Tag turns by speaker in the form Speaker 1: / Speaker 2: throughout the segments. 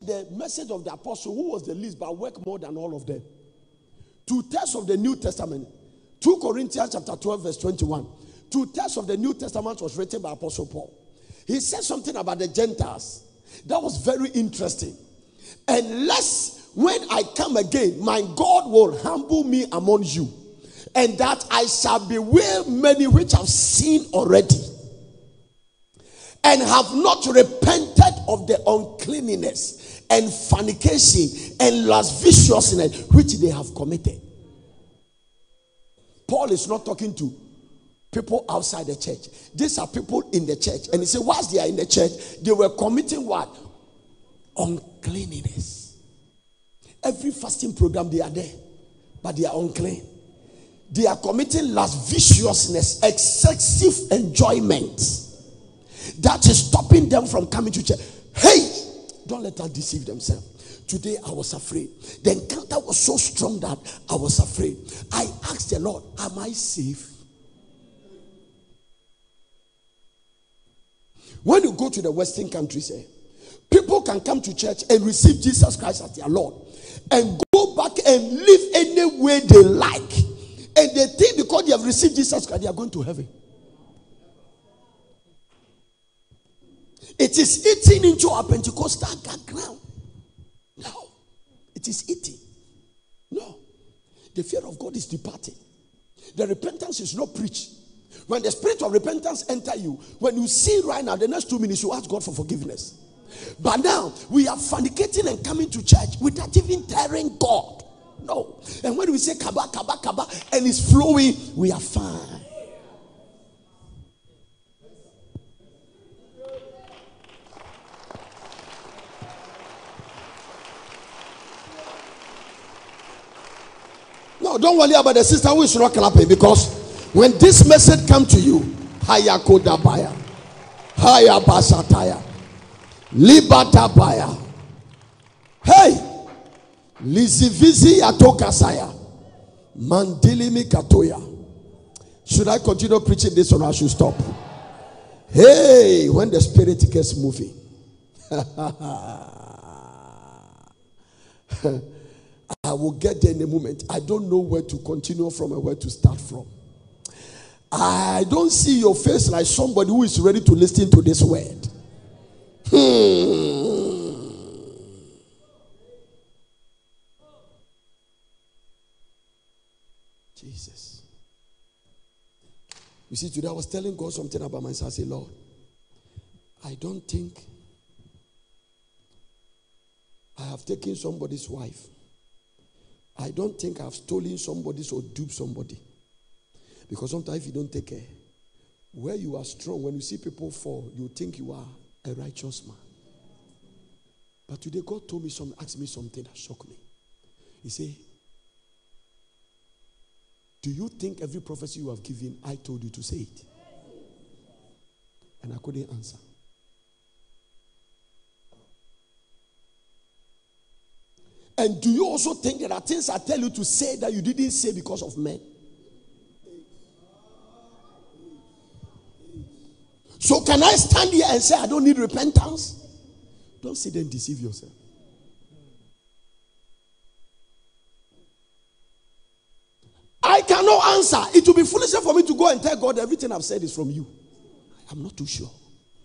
Speaker 1: the message of the apostle, who was the least but worked more than all of them. 2/3 of the New Testament, 2 Corinthians chapter 12 verse 21. 2/3 of the New Testament was written by Apostle Paul. He said something about the Gentiles that was very interesting. Unless when I come again, my God will humble me among you, and that I shall bewail many which have sinned already, and have not repented of the uncleanness and fornication and lasciviousness which they have committed. Paul is not talking to people outside the church. These are people in the church. And he said, whilst they are in the church, they were committing what? Uncleanness. Every fasting program, they are there, but they are unclean. They are committing lasciviousness, excessive enjoyment that is stopping them from coming to church. Hey, don't let them deceive themselves. Today I was afraid. The encounter was so strong that I was afraid. I asked the Lord, am I safe? When you go to the Western countries, people can come to church and receive Jesus Christ as their Lord and go back and live any way they like. And they think because they have received Jesus Christ, they are going to heaven. It is eating into our Pentecostal background. No. It is eating. No. The fear of God is departing. The repentance is not preached. When the spirit of repentance enter you, when you sin right now, the next 2 minutes you ask God for forgiveness. But now we are fornicating and coming to church without even telling God. No. And when we say kaba, kaba, kaba, and it's flowing, we are fine. No, don't worry about the sister who is not clapping, because when this message comes to you, Haya Kodabaya, Haya Basataya, Libatabaya, hey, Lizivizi Atokasaya, Mandilimi Katoya. Should I continue preaching this or I should stop? Hey, when the spirit gets moving. I will get there in a moment. I don't know where to continue from and where to start from. I don't see your face like somebody who is ready to listen to this word. Jesus. You see, today I was telling God something about myself. I said, Lord, I don't think I have taken somebody's wife. I don't think I've stolen somebody's or duped somebody. Because sometimes if you don't take care, where you are strong, when you see people fall, you think you are a righteous man. But today God told me something, asked me something that shocked me. He said, do you think every prophecy you have given, I told you to say it? And I couldn't answer. And do you also think there are things I tell you to say that you didn't say because of men? So can I stand here and say I don't need repentance? Don't sit there and deceive yourself. I cannot answer. It will be foolish for me to go and tell God everything I've said is from you. I'm not too sure.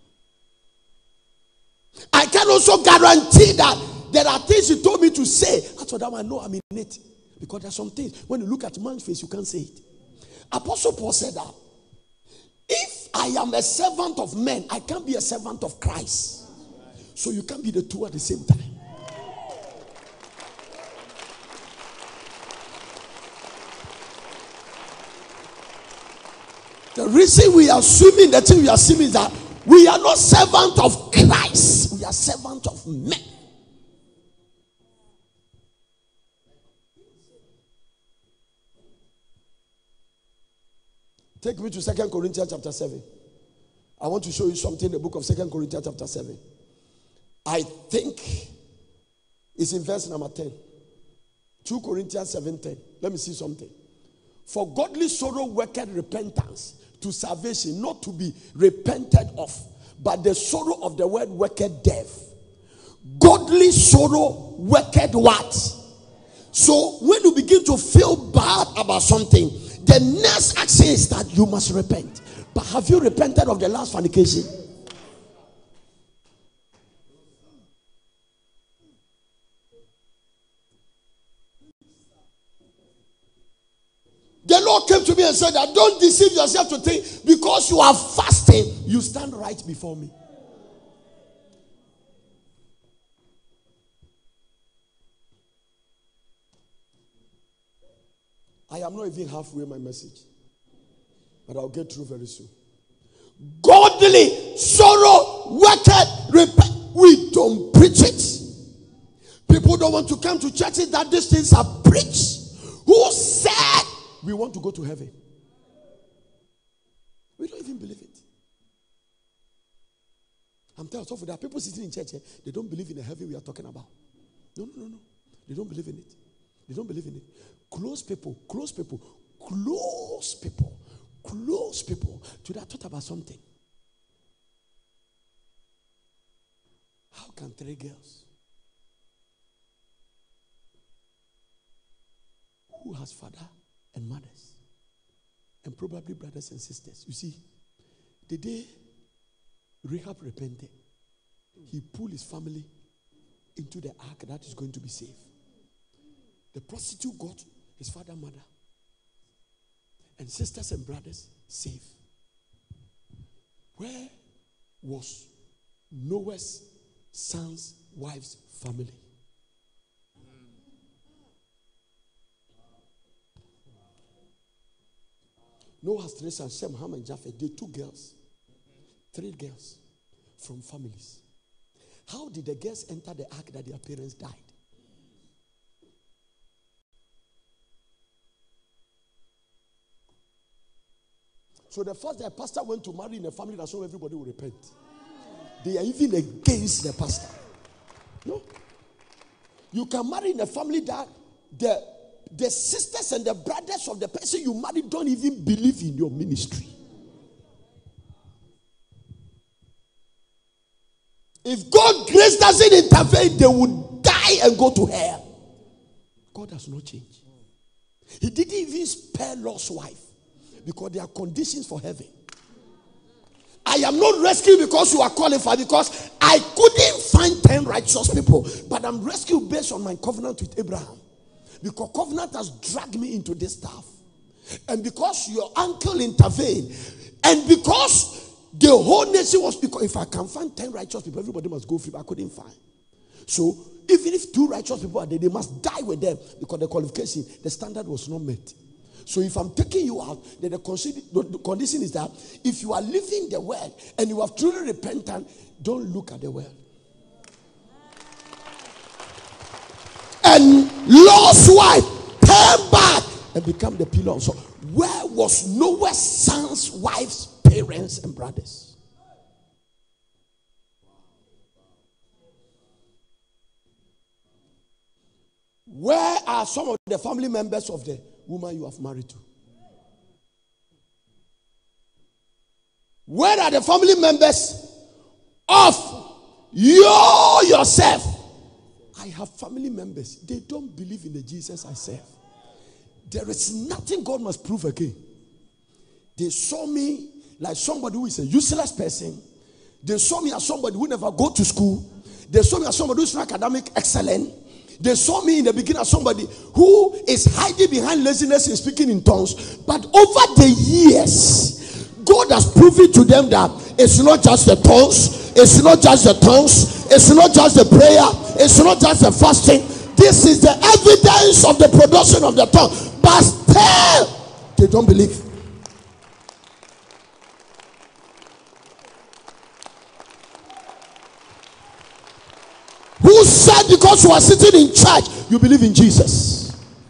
Speaker 1: I can also guarantee that there are things you told me to say. After that, I know I'm in it. Because there are some things, when you look at man's face, you can't say it. Apostle Paul said that if I am a servant of men, I can't be a servant of Christ. So you can't be the two at the same time. The reason we are assuming the thing we are assuming is that we are not servant of Christ. We are servant of men. Take me to 2 Corinthians chapter 7. I want to show you something in the book of 2 Corinthians chapter 7. I think it's in verse number 10. 2 Corinthians 7:10. Let me see something. For godly sorrow worketh repentance to salvation, not to be repented of, but the sorrow of the word worketh death. Godly sorrow worketh what? So when you begin to feel bad about something, the next action is that you must repent. But have you repented of the last fornication? The Lord came to me and said that don't deceive yourself to think because you are fasting, you stand right before me. I am not even halfway my message, but I'll get through very soon. Godly sorrow worketh repent. We don't preach it. People don't want to come to churches that these things are preached. Who said we want to go to heaven? We don't even believe it. I'm telling you, there are people sitting in church, they don't believe in the heaven we are talking about. No. They don't believe in it. They don't believe in it. Close people today I thought about something. How can 3 girls who has father and mothers and probably brothers and sisters, you see, the day Rahab repented, he pulled his family into the ark that is going to be saved. The prostitute got his father, mother, and sisters and brothers saved. Where was Noah's son's wife's family? Noah has 3 sons, Shem, Ham, and Japheth. They 2 girls, 3 girls from families. How did the girls enter the ark that their parents died? So the first day a pastor went to marry in a family that so everybody will repent. They are even against the pastor. No. You can marry in a family that the sisters and the brothers of the person you marry don't even believe in your ministry. If God's grace doesn't intervene, they would die and go to hell. God has not changed. He didn't even spare Lot's wife because there are conditions for heaven. I am not rescued because you are qualified, because I couldn't find 10 righteous people, but I'm rescued based on my covenant with Abraham. Because covenant has dragged me into this stuff. And because your uncle intervened, and because the whole nation was, because if I can find 10 righteous people, everybody must go free, but I couldn't find. So even if 2 righteous people are there, they must die with them because the qualification, the standard was not met. So if I'm taking you out, then the condition is that if you are living the world and you have truly repentant, don't look at the world. And Lot's wife turned back and became the pillar of salt. Where was Noah's son's wife's parents and brothers? Where are some of the family members of the woman you have married to? Where are the family members of yourself? I have family members. They don't believe in the Jesus I serve. There is nothing God must prove again. They saw me like somebody who is a useless person. They saw me as somebody who never go to school. They saw me as somebody who is not academic excellent. They saw me in the beginning as somebody who is hiding behind laziness and speaking in tongues. But over the years, God has proven to them that it's not just the tongues, it's not just the tongues, it's not just the prayer, it's not just the fasting. This is the evidence of the production of the tongue. But still, they don't believe. Who said because you are sitting in church, you believe in Jesus?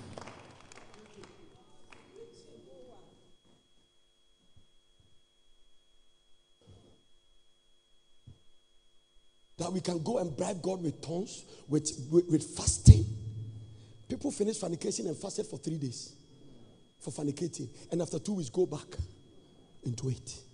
Speaker 1: That we can go and bribe God with tongues, with fasting. People finish fornication and fasted for 3 days for fornicating. And after 2 weeks, go back into it.